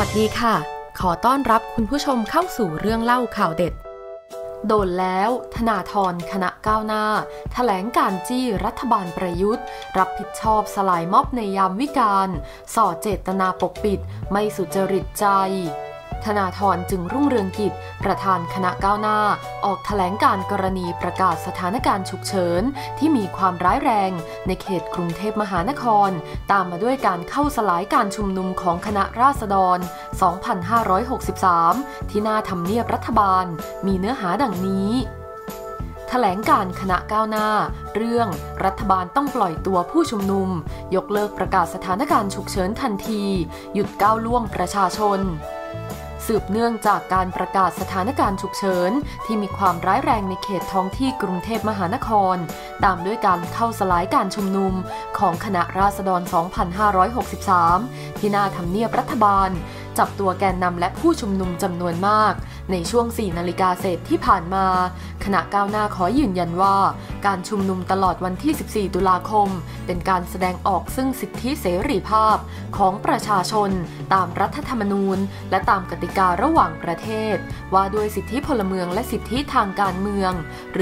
สดีค่ะขอต้อนรับคุณผู้ชมเข้าสู่เรื่องเล่าข่าวเด็ดโดนแล้วธนาธรคณะก้าวหน้าแถลงการจี้รัฐบาลประยุทธ์รับผิดชอบสลายม็อบในยามวิกาลส่อเจตนาปกปิดไม่สุจริตใจธนาธรจึงรุ่งเรืองกิจประธานคณะก้าวหน้าออกแถลงการกรณีประกาศสถานการณ์ฉุกเฉินที่มีความร้ายแรงในเขตกรุงเทพมหานครตามมาด้วยการเข้าสลายการชุมนุมของคณะราษฎร 2563 ที่หน้าทำเนียบรัฐบาลมีเนื้อหาดังนี้แถลงการคณะก้าวหน้าเรื่องรัฐบาลต้องปล่อยตัวผู้ชุมนุมยกเลิกประกาศสถานการณ์ฉุกเฉินทันทีหยุดก้าวล่วงประชาชนสืบเนื่องจากการประกาศสถานการณ์ฉุกเฉินที่มีความร้ายแรงในเขตท้องที่กรุงเทพมหานครตามด้วยการเข้าสลายการชุมนุมของคณะราษฎร 2563 ที่หน้าทำเนียบรัฐบาลจับตัวแกนนำและผู้ชุมนุมจำนวนมากในช่วง 4 นาฬิกาเศษที่ผ่านมาคณะก้าวหน้าขอยืนยันว่าการชุมนุมตลอดวันที่ 14 ตุลาคมเป็นการแสดงออกซึ่งสิทธิเสรีภาพของประชาชนตามรัฐธรรมนูญและตามกติการะหว่างประเทศว่าด้วยสิทธิพลเมืองและสิทธิทางการเมืองหรือ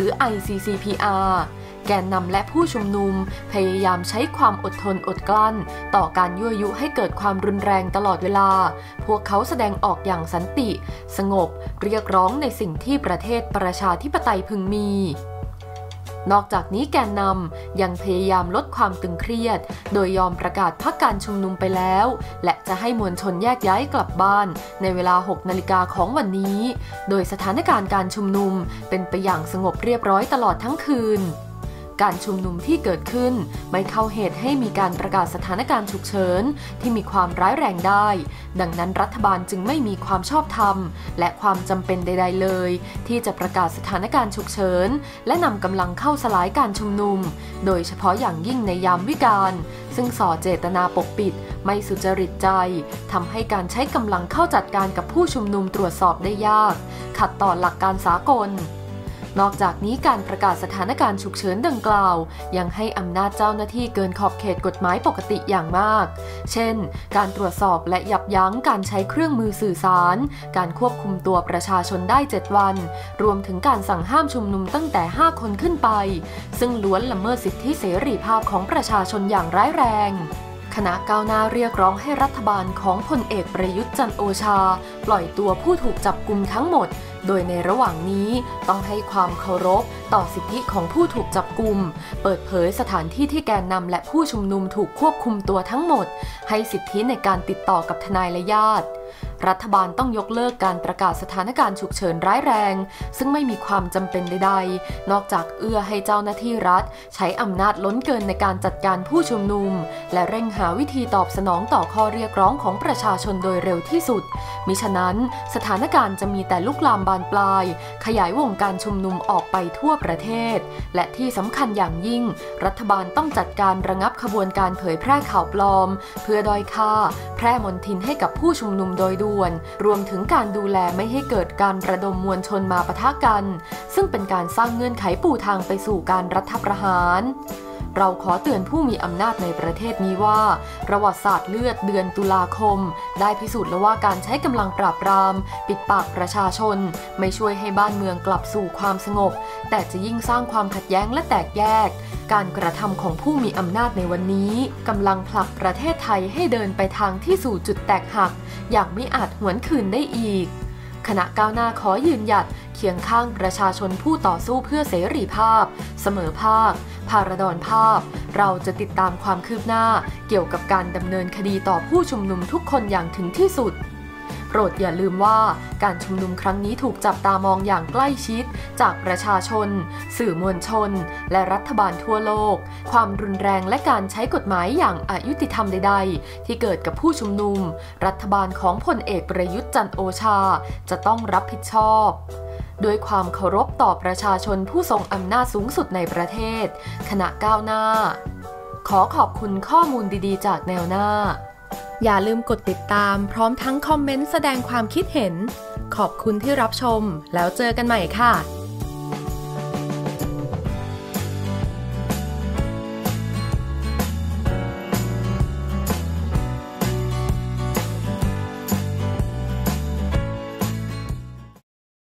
ICCPRแกนนำและผู้ชุมนุมพยายามใช้ความอดทนอดกลั้นต่อการยั่วยุให้เกิดความรุนแรงตลอดเวลาพวกเขาแสดงออกอย่างสันติสงบเรียกร้องในสิ่งที่ประเทศประชาธิปไตยพึงมีนอกจากนี้แกนนำยังพยายามลดความตึงเครียดโดยยอมประกาศพักการชุมนุมไปแล้วและจะให้มวลชนแยกย้ายกลับบ้านในเวลา 6 นาฬิกาของวันนี้โดยสถานการณ์การชุมนุมเป็นไปอย่างสงบเรียบร้อยตลอดทั้งคืนการชุมนุมที่เกิดขึ้นไม่เข้าเหตุให้มีการประกาศสถานการณ์ฉุกเฉินที่มีความร้ายแรงได้ดังนั้นรัฐบาลจึงไม่มีความชอบธรรมและความจำเป็นใดๆเลยที่จะประกาศสถานการณ์ฉุกเฉินและนำกำลังเข้าสลายการชุมนุมโดยเฉพาะอย่างยิ่งในยามวิกาลซึ่งส่อเจตนาปกปิดไม่สุจริตใจทำให้การใช้กำลังเข้าจัดการกับผู้ชุมนุมตรวจสอบได้ยากขัดต่อหลักการสากลนอกจากนี้การประกาศสถานการณ์ฉุกเฉินดังกล่าวยังให้อำนาจเจ้าหน้าที่เกินขอบเขตกฎหมายปกติอย่างมากเช่นการตรวจสอบและยับยั้งการใช้เครื่องมือสื่อสารการควบคุมตัวประชาชนได้7วันรวมถึงการสั่งห้ามชุมนุมตั้งแต่5คนขึ้นไปซึ่งล้วนละเมิดสิทธิเสรีภาพของประชาชนอย่างร้ายแรงคณะก้าวหน้าเรียกร้องให้รัฐบาลของพลเอกประยุทธ์จันทร์โอชาปล่อยตัวผู้ถูกจับกุมทั้งหมดโดยในระหว่างนี้ต้องให้ความเคารพต่อสิทธิของผู้ถูกจับกุมเปิดเผยสถานที่ที่แกนนำและผู้ชุมนุมถูกควบคุมตัวทั้งหมดให้สิทธิในการติดต่อกับทนายและญาติรัฐบาลต้องยกเลิกการประกาศสถานการณ์ฉุกเฉินร้ายแรงซึ่งไม่มีความจำเป็นใดๆนอกจากเอื้อให้เจ้าหน้าที่รัฐใช้อำนาจล้นเกินในการจัดการผู้ชุมนุมและเร่งหาวิธีตอบสนองต่อข้อเรียกร้องของประชาชนโดยเร็วที่สุดมิฉะนั้นสถานการณ์จะมีแต่ลุกลามบานปลายขยายวงการชุมนุมออกไปทั่วประเทศและที่สำคัญอย่างยิ่งรัฐบาลต้องจัดการระงับขบวนการเผยแพร่ข่าวปลอมเพื่อด้อยค่าแพร่มลทินให้กับผู้ชุมนุมโดยด่วนรวมถึงการดูแลไม่ให้เกิดการระดมมวลชนมาปะทะกันซึ่งเป็นการสร้างเงื่อนไขปูทางไปสู่การรัฐประหารเราขอเตือนผู้มีอำนาจในประเทศนี้ว่าประวัติศาสตร์เลือดเดือนตุลาคมได้พิสูจน์แล้วว่าการใช้กำลังปราบปรามปิดปากประชาชนไม่ช่วยให้บ้านเมืองกลับสู่ความสงบแต่จะยิ่งสร้างความขัดแย้งและแตกแยกการกระทำของผู้มีอำนาจในวันนี้กำลังผลักประเทศไทยให้เดินไปทางที่สู่จุดแตกหักอย่างไม่อาจหวนคืนได้อีกคณะก้าวหน้าขอยืนหยัดเคียงข้างประชาชนผู้ต่อสู้เพื่อเสรีภาพเสมอภาคภารดรภาพเราจะติดตามความคืบหน้าเกี่ยวกับการดำเนินคดีต่อผู้ชุมนุมทุกคนอย่างถึงที่สุดโปรดอย่าลืมว่าการชุมนุมครั้งนี้ถูกจับตามองอย่างใกล้ชิดจากประชาชนสื่อมวลชนและรัฐบาลทั่วโลกความรุนแรงและการใช้กฎหมายอย่างอยุติธรรมใดๆที่เกิดกับผู้ชุมนุมรัฐบาลของพลเอกประยุทธ์จันทร์โอชาจะต้องรับผิดชอบด้วยความเคารพต่อประชาชนผู้ทรงอำนาจสูงสุดในประเทศคณะก้าวหน้าขอขอบคุณข้อมูลดีๆจากแนวหน้าอย่าลืมกดติดตามพร้อมทั้งคอมเมนต์แสดงความคิดเห็นขอบคุณที่รับชมแล้วเจอกันใหม่ค่ะ